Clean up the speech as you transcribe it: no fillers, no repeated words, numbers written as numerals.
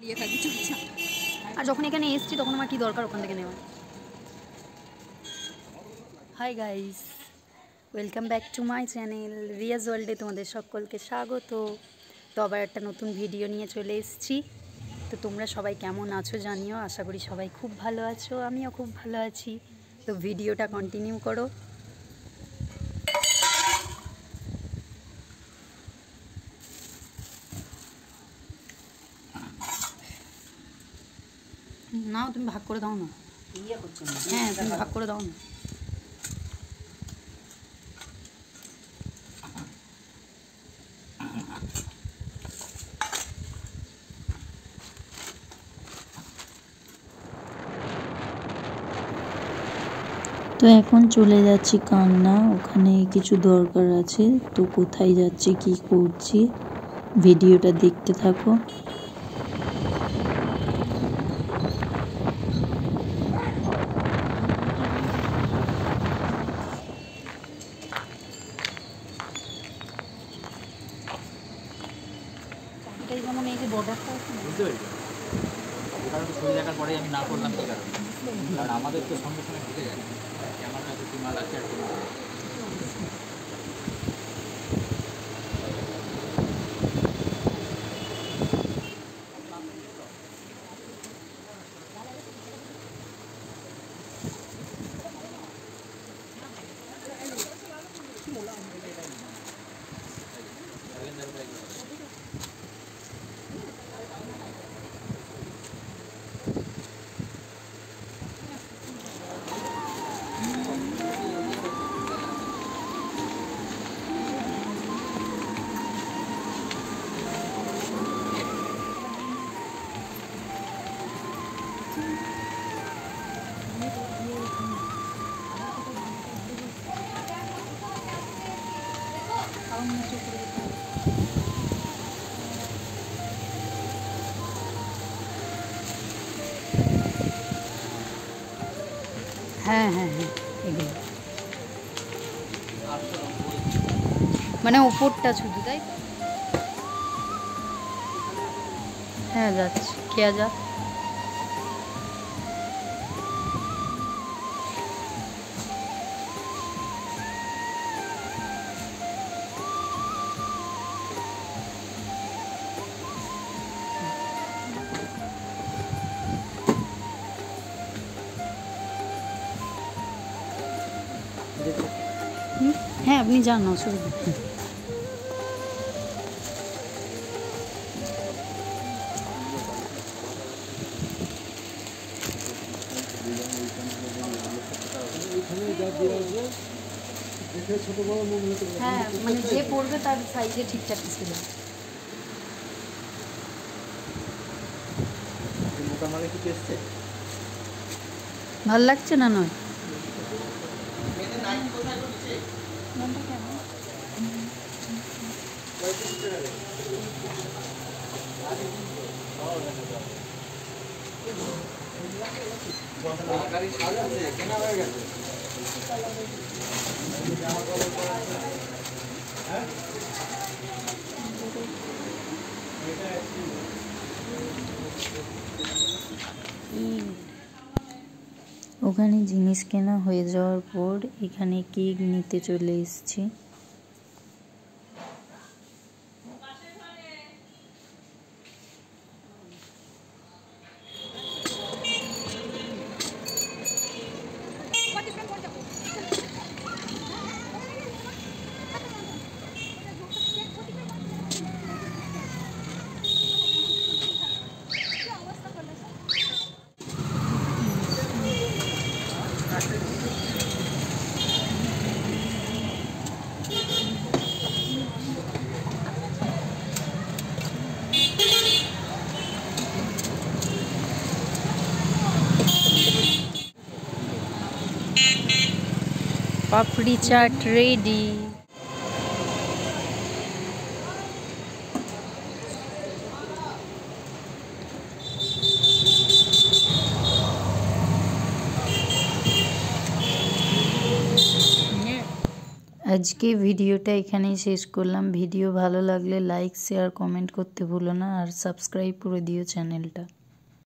আর যখন এখানে এসেছি তখন আমার কি দরকার ওখান থেকে নেওয়া। Hi guys, welcome back to my channel Riyaz ওয়ার্ল্ডে তোমাদের সকলকে স্বাগত। তো আবার একটা নতুন ভিডিও নিয়ে চলে এসেছি। তো তোমরা সবাই কেমন আছো জানিও, আশা করি সবাই খুব ভালো আছো, আমিও খুব ভালো আছি। তো ভিডিওটা কন্টিনিউ করো। নাও তুমি ভাগ করে দাও না। হ্যাঁ তুমি ভাগ করে দাও না। তো এখন চলে যাচ্ছি কান্না, ওখানে কিছু দরকার আছে। তো কোথায় যাচ্ছি কি করছি ভিডিওটা দেখতে থাকো। যেমন এই যে বর্ডারটা বুঝতে পেরেছি, ওই কারণে ছবি দেখার পরেই আমি না করলাম কি কারণে, কারণ আমাদের তো সঙ্গে সঙ্গে ঢুকে যাচ্ছে আমার কাছে কি মাল আছে আর কি। হ্যাঁ হ্যাঁ হ্যাঁ এগুলো মানে ওপরটা শুধু, তাই তো? হ্যাঁ যাচ্ছি, কে যা। হ্যাঁ আপনি যান, অসুবিধা। হ্যাঁ মানে যে পড়বে তার সাইজে ঠিকঠাক ছিল। ভাল লাগছে না নয়? ওখানে জিনিস কেনা হয়ে যাওয়ার পর এখানে কেক নিতে চলে এসেছি। পাপড়ি চাট রেডি। আজকে ভিডিওটা এখানেই শেষ করলাম। ভিডিও ভালো লাগলে লাইক শেয়ার কমেন্ট করতে ভুলো না, আর সাবস্ক্রাইব করে দিও চ্যানেলটা।